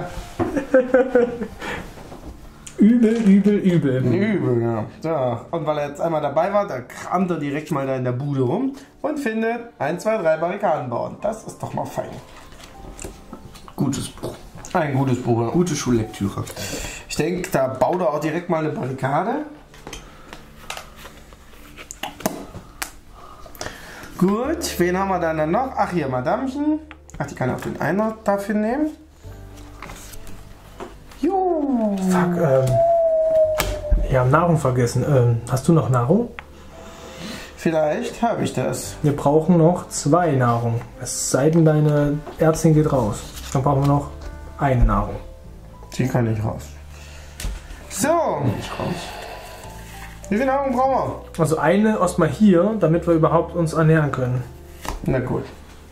Übel, übel, übel. übel, ja. So, und weil er jetzt einmal dabei war, da kramt er direkt mal da in der Bude rum und findet ein, zwei, drei Barrikaden bauen. Das ist doch mal fein. Gutes Buch. Ein gutes Buch. Ja. Gute Schullektüre. Ich denke, da baut er auch direkt mal eine Barrikade. Gut, wen haben wir dann noch? Ach, hier, Madamchen. Ach, die kann auch den Einer dafür nehmen. Jo. Fuck, ähm. Wir haben Nahrung vergessen. Ähm, hast du noch Nahrung? Vielleicht habe ich das. Wir brauchen noch zwei Nahrung. Es sei denn, deine Ärztin geht raus. Dann brauchen wir noch eine Nahrung. Die kann ich raus. So. Ich raus. Wie viel Nahrung brauchen Also eine erstmal hier, damit wir überhaupt uns ernähren können. wir? Na gut.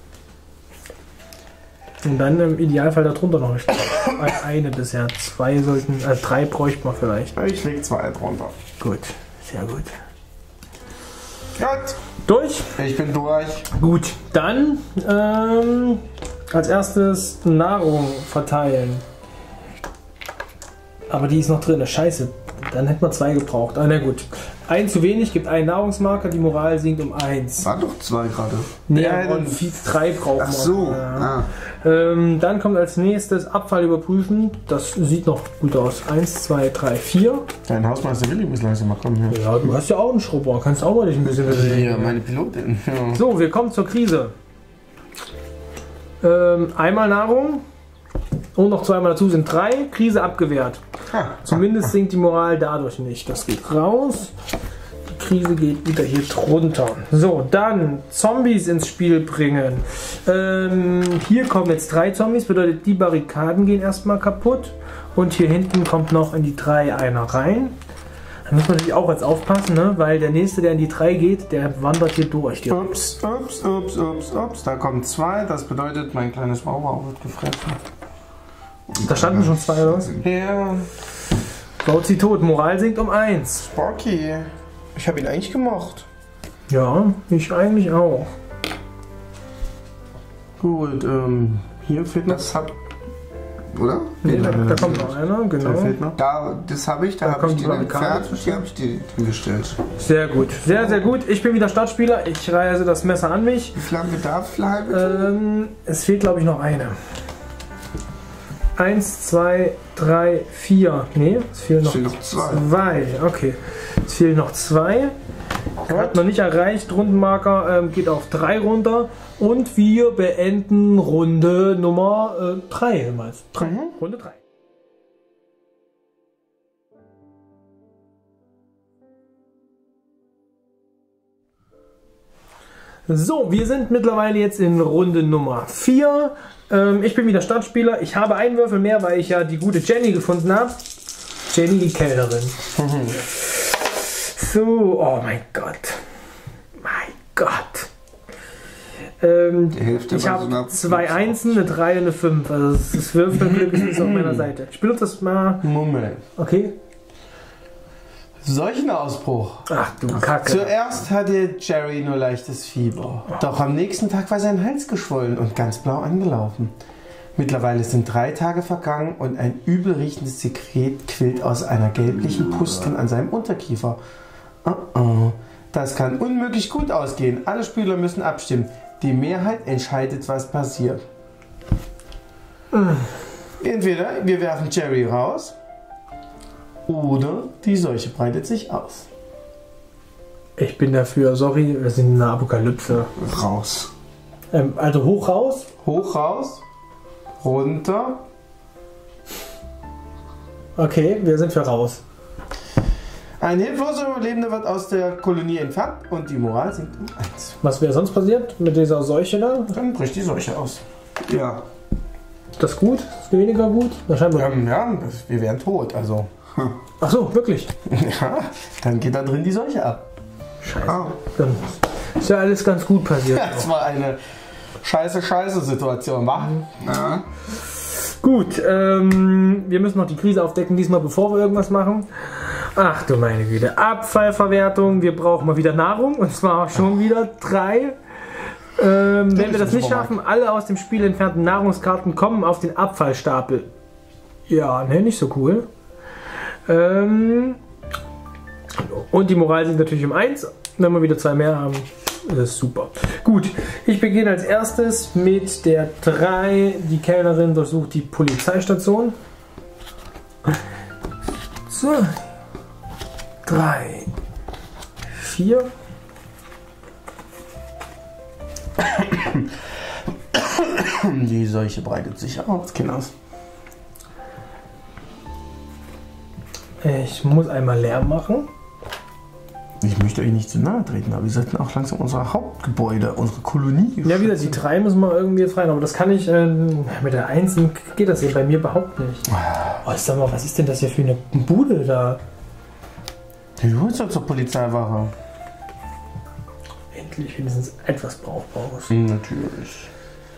Und dann im Idealfall darunter noch eine, eine bisher. Zwei sollten, äh, drei bräuchten wir vielleicht. Ich leg zwei drunter. Gut, sehr gut. Gut. Durch? Ich bin durch. Gut, dann ähm, als erstes Nahrung verteilen. Aber die ist noch drin, scheiße. Dann hätten wir zwei gebraucht. Ah, na gut. Ein zu wenig gibt einen Nahrungsmarker, die Moral sinkt um eins. War doch zwei gerade. Nee, Ja, und dann- vier, drei brauchen wir. Ach so. Ja. Ah. Ähm, dann kommt als nächstes Abfall überprüfen. Das sieht noch gut aus. Eins, zwei, drei, vier. Dein Hausmeister Willi muss langsam mal kommen hier. Ja, du hast ja auch einen Schrubber. Kannst auch mal dich ein bisschen bewegen. Ja, meine Pilotin. Ja. So, wir kommen zur Krise. Ähm, einmal Nahrung und noch zweimal dazu sind drei. Krise abgewehrt. Ah, Zumindest sinkt die Moral dadurch nicht. Das geht raus. Die Krise geht wieder hier drunter. So, dann Zombies ins Spiel bringen. Ähm, hier kommen jetzt drei Zombies. Bedeutet, die Barrikaden gehen erstmal kaputt. Und hier hinten kommt noch in die drei einer rein. Da muss man natürlich auch jetzt aufpassen, ne? Weil der nächste, der in die drei geht, der wandert hier durch. Der Ups, ups, ups, ups, ups. Da kommen zwei. Das bedeutet, mein kleines Mauer wird gefressen. Da standen schon zwei oder was? Ja, Baut sie tot. Moral sinkt um eins. Sparky. Ich habe ihn eigentlich gemocht. Ja, ich eigentlich auch. Gut, ähm, hier fehlt noch. Das hat. Oder? Nee, da, da kommt noch einer, Da genau. fehlt noch. Da, das habe ich, da, Da habe ich kommt den die Barrikade entfernt und zwischen. hier habe ich die hingestellt. Sehr gut, sehr, sehr gut. Ich bin wieder Startspieler. Ich reiße das Messer an mich. Wie viel haben wir da für halbe? Ähm, es fehlt, glaube ich, noch eine. Eins, zwei, drei, vier. Nee, es fehlen noch, Es fehlen noch zwei. zwei. Okay, es fehlen noch zwei. Hat noch nicht erreicht. Rundenmarker ähm, geht auf drei runter. Und wir beenden Runde Nummer drei. Äh, Mhm. Runde drei. So, wir sind mittlerweile jetzt in Runde Nummer vier. Ähm, ich bin wieder Startspieler. Ich habe einen Würfel mehr, weil ich ja die gute Jenny gefunden habe. Jenny, die Kellnerin. So, oh mein Gott. Mein Gott. Ähm, Die Hälfte ich bei so habe einer zwei Einsen, eine drei und eine fünf. Also das, das Würfelglück ist nicht auf meiner Seite. Ich benutze das mal. Moment. Okay. Seuchenausbruch. Ach du Kacke. Zuerst hatte Jerry nur leichtes Fieber. Doch am nächsten Tag war sein Hals geschwollen und ganz blau angelaufen. Mittlerweile sind drei Tage vergangen und ein übel riechendes Sekret quillt aus einer gelblichen Pusteln an seinem Unterkiefer. Oh oh, das kann unmöglich gut ausgehen. Alle Spieler müssen abstimmen. Die Mehrheit entscheidet, was passiert. Entweder wir werfen Jerry raus oder die Seuche breitet sich aus. Ich bin dafür, sorry, wir sind in einer Apokalypse. Raus. Ähm, also hoch raus. Hoch raus, runter. Okay, wir sind für raus. Ein hilfloser Überlebender wird aus der Kolonie entfernt und die Moral sinkt um eins. Was wäre sonst passiert mit dieser Seuche da? Dann bricht die Seuche aus. Ja. Ist das gut? Ist weniger gut? Na, scheinbar. Ähm, ja, wir wären tot, also. Ach so, wirklich? Ja, dann geht da drin die Seuche ab. Scheiße. Ah. Dann ist ja alles ganz gut passiert. Das war eine scheiße, scheiße Situation, wa? Ja. Gut, ähm, wir müssen noch die Krise aufdecken diesmal, bevor wir irgendwas machen. Ach du meine Güte, Abfallverwertung, wir brauchen mal wieder Nahrung und zwar schon wieder drei. Ähm, wenn wir das nicht schaffen, alle aus dem Spiel entfernten Nahrungskarten kommen auf den Abfallstapel. Ja, ne, nicht so cool. Ähm, und die Moral sind natürlich um eins. Wenn wir wieder zwei mehr haben, das ist super. Gut, ich beginne als erstes mit der drei. Die Kellnerin durchsucht die Polizeistation. So. drei. vier. Die Seuche breitet sich aus, Kinders. Ich muss einmal Lärm machen. Ich möchte euch nicht zu nahe treten, aber wir sollten auch langsam unser Hauptgebäude, unsere Kolonie. Ja, wieder die drei müssen wir irgendwie jetzt rein, aber das kann ich ähm, mit der eins geht das hier bei mir überhaupt nicht. Oh, ich sag mal, was ist denn das hier für eine Bude da? Du holst doch zur Polizeiwache. Endlich wenigstens etwas Brauchbares. Mhm, natürlich.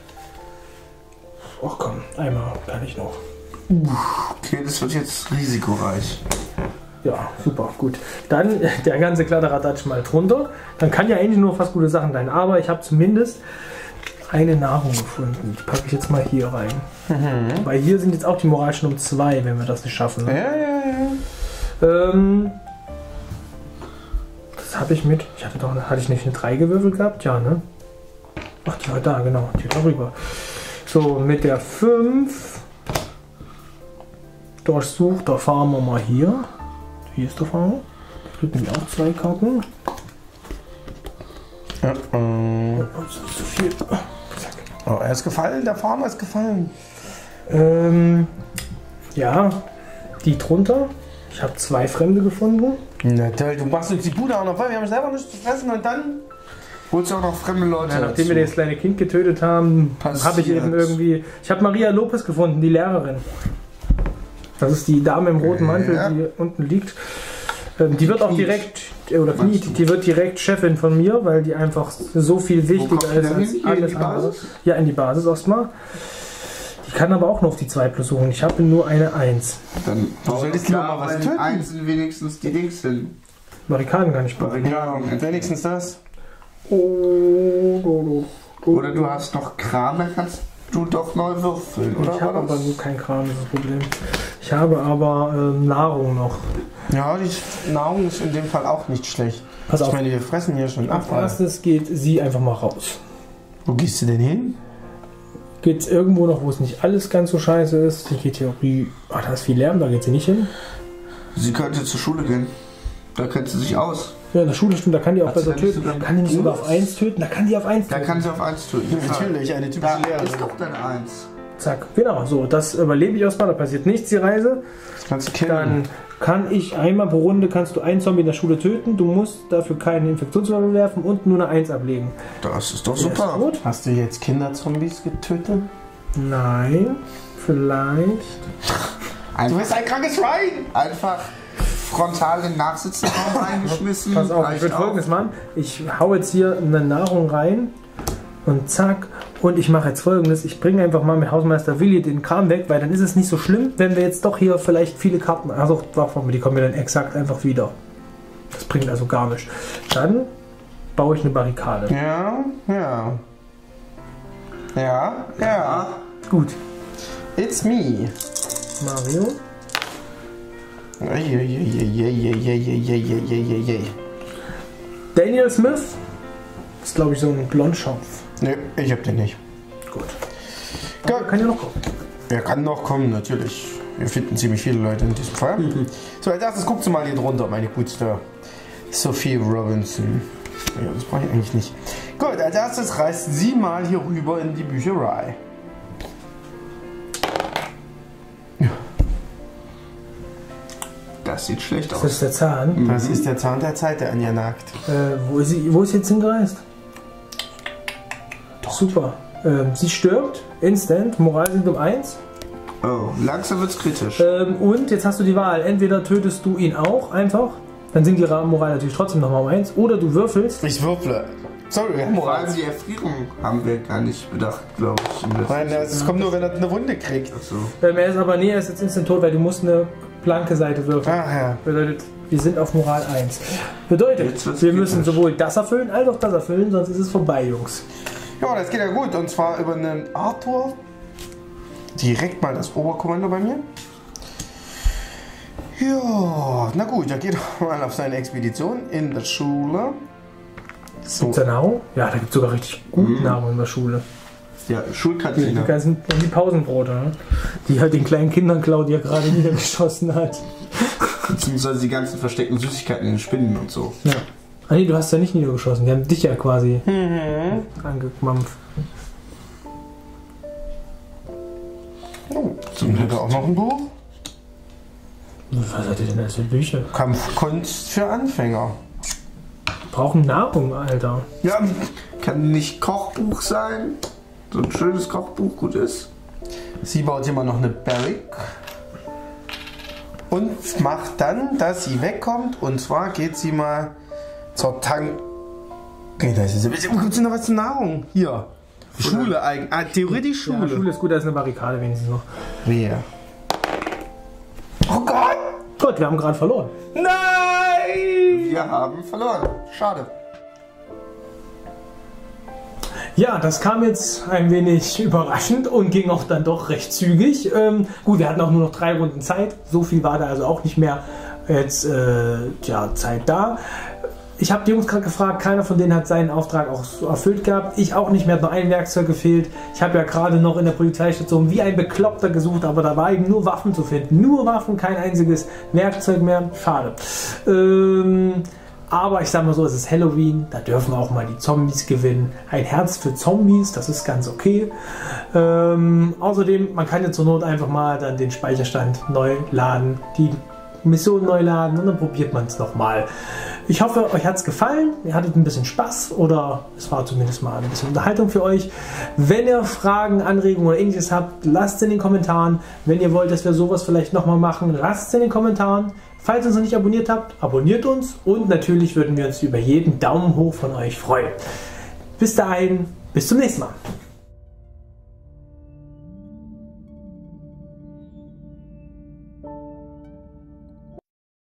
Ach komm, einmal kann ich noch. Okay, das wird jetzt risikoreich. Ja, super, gut. Dann der ganze Kladderadatsch mal drunter. Dann kann ja eigentlich nur fast gute Sachen sein. Aber ich habe zumindest eine Nahrung gefunden. Die packe ich jetzt mal hier rein. Mhm. Weil hier sind jetzt auch die moralischen um zwei, wenn wir das nicht schaffen. Ne? Ja, ja, ja. Ähm, das habe ich mit. Ich hatte doch, hatte ich nicht eine drei gewürfelt gehabt? Ja, ne? Ach, die war da, genau. Die war rüber. So, mit der fünf. Durchsucht, da fahren wir mal hier. Hier ist der Fahrer. Da kriegt nämlich auch zwei Karten. Ja, ähm. Oh, das ist zu viel. Oh, er ist gefallen, der Farmer ist gefallen. Ähm, ja, die drunter. Ich habe zwei Fremde gefunden. Na toll, du machst uns die Bude auch noch voll. Wir haben selber nichts zu fressen und dann. Holst du auch noch fremde Leute Ja, nachdem dazu? wir das kleine Kind getötet haben, Passiert. habe ich eben irgendwie. Ich habe Maria Lopez gefunden, die Lehrerin. Das ist die Dame im roten Mantel, Ja. die unten liegt. Ähm, die wird auch direkt, äh, oder kniet, die wird direkt Chefin von mir, weil die einfach so viel wichtiger kommt die ist denn als hin? Hier in alles die andere. Basis? Ja, in die Basis erstmal. Die kann aber auch nur auf die zwei plus suchen. Ich habe nur eine eins. Dann Du solltest lieber mal was töten. Einzeln wenigstens die Dings hin. Barrikaden kann ich bauen. Ja, wenigstens das. Oh, oh, oh. Oder du hast noch Kram, dann kannst du doch neu würfeln, oder? Ich habe war aber das? nur kein Kram, das ist das Problem. Ich habe aber ähm, Nahrung noch. Ja, die Nahrung ist in dem Fall auch nicht schlecht. Pass Ich auf. meine, wir fressen hier schon Als Abfall. erstes geht sie einfach mal raus. Wo gehst du denn hin? Geht irgendwo noch, wo es nicht alles ganz so scheiße ist. Sie geht hier auch wie. Ah, da ist viel Lärm, da geht sie nicht hin. Sie könnte zur Schule gehen. Da kennt sie sich aus. Ja, in der Schule stimmt, da kann die auch Hat sie besser da nicht töten. sogar Kann die nicht sogar auf Bonus? eins töten? Da kann die auf eins Da töten. kann sie auf eins töten. Natürlich, eine typische Da Lehrerin. ist doch dann eins. Zack, genau, so, das überlebe ich erstmal, da passiert nichts, die Reise. Das kannst du killen. Dann kann ich einmal pro Runde kannst du einen Zombie in der Schule töten, du musst dafür keine Infektionswaffe werfen und nur eine eins ablegen. Das ist doch Der super. Ist gut? Hast du jetzt Kinderzombies getötet? Nein, vielleicht. Du Einfach, bist ein krankes Schwein! einfach frontal in den Nachsitzenraum reingeschmissen. Pass auf, ich reicht würde auch. folgendes machen. Ich hau jetzt hier eine Nahrung rein und zack. Und ich mache jetzt folgendes. Ich bringe einfach mal mit Hausmeister Willi den Kram weg, weil dann ist es nicht so schlimm, wenn wir jetzt doch hier vielleicht viele Karten. Also die kommen mir dann exakt einfach wieder. Das bringt also gar nichts. Dann baue ich eine Barrikade. Ja, ja. Ja, ja. Gut. It's me. Mario. Eieieiei. Daniel Smith. Das ist glaube ich so ein Blondschopf. Nö, ich hab den nicht. Gut. Gut. Aber kann ja noch kommen. Er kann noch kommen, natürlich. Wir finden ziemlich viele Leute in diesem Fall. So, als erstes guckst du mal hier drunter, meine gute Sophie Robinson. Ja, das brauche ich eigentlich nicht. Gut, als erstes reist sie mal hier rüber in die Bücherei. Das sieht schlecht Das aus. ist der Zahn. Das ist der Zahn der Zeit, der an ihr nagt. Äh, wo, ist sie, wo ist sie jetzt hingereist? Super. Ähm, sie stirbt. Instant. Moral sind um eins. Oh, langsam wird's kritisch. Ähm, und jetzt hast du die Wahl. Entweder tötest du ihn auch einfach Dann sinkt die Moral natürlich trotzdem nochmal um eins. Oder du würfelst. Ich würfle. Sorry, wir haben Vor Moral. allem die Erfrierung haben wir gar nicht bedacht, glaube ich. im letzten Nein, es kommt nur, wenn er eine Wunde kriegt. Ach so. Ähm, er ist aber nee, er ist jetzt instant tot, weil du musst eine blanke Seite würfeln. Ach ja. Bedeutet, wir sind auf Moral eins. Bedeutet, Jetzt wird's wir müssen kritisch. sowohl das erfüllen als auch das erfüllen, sonst ist es vorbei, Jungs. Ja, das geht ja gut. Und zwar über einen Arthur. Direkt mal das Oberkommando bei mir. Ja, na gut, er geht mal auf seine Expedition in der Schule. So. Gibt's da Nahrung? Ja, da gibt es sogar richtig gut Nahrung in der Schule. Ja, Die, die Schulkantine. ganzen die Pausenbrote, ne? Die halt den kleinen Kindern klaut, die er gerade niedergeschossen hat. Beziehungsweise die ganzen versteckten Süßigkeiten in den Spinnen und so. Ja. Ah nee, du hast ja nicht niedergeschossen, die haben dich ja quasi Mhm. angemampft. Oh, zum Glück auch noch ein Buch. Was hat ihr denn als für Bücher? Kampfkunst für Anfänger. Brauchen Nahrung, Alter. Ja, kann nicht Kochbuch sein? So ein schönes Kochbuch gut ist. Sie baut immer noch eine Barrick. Und macht dann, dass sie wegkommt. Und zwar geht sie mal zur Tank. Okay, da ist es. Gibt es noch was zur Nahrung? Hier. Schule eigentlich. Ah, theoretisch Schule. Ja, Schule ist gut, da ist eine Barrikade wenigstens noch. Wer? Oh Gott! Gott, wir haben gerade verloren. Nein! Wir haben verloren. Schade. Ja, das kam jetzt ein wenig überraschend und ging auch dann doch recht zügig. Ähm, gut, wir hatten auch nur noch drei Runden Zeit. So viel war da also auch nicht mehr jetzt äh, tja, Zeit da. Ich habe die Jungs gerade gefragt, keiner von denen hat seinen Auftrag auch so erfüllt gehabt. Ich auch nicht mehr, hat nur ein Werkzeug gefehlt. Ich habe ja gerade noch in der Polizeistation wie ein Bekloppter gesucht, aber da war eben nur Waffen zu finden. Nur Waffen, kein einziges Werkzeug mehr. Schade. Ähm, aber ich sag mal so, es ist Halloween, da dürfen auch mal die Zombies gewinnen. Ein Herz für Zombies, das ist ganz okay. Ähm, außerdem, man kann jetzt zur Not einfach mal dann den Speicherstand neu laden, die Mission neu laden und dann probiert man es nochmal. Ich hoffe, euch hat es gefallen, ihr hattet ein bisschen Spaß oder es war zumindest mal ein bisschen Unterhaltung für euch. Wenn ihr Fragen, Anregungen oder ähnliches habt, lasst es in den Kommentaren. Wenn ihr wollt, dass wir sowas vielleicht nochmal machen, lasst es in den Kommentaren. Falls ihr uns noch nicht abonniert habt, abonniert uns und natürlich würden wir uns über jeden Daumen hoch von euch freuen. Bis dahin, bis zum nächsten Mal.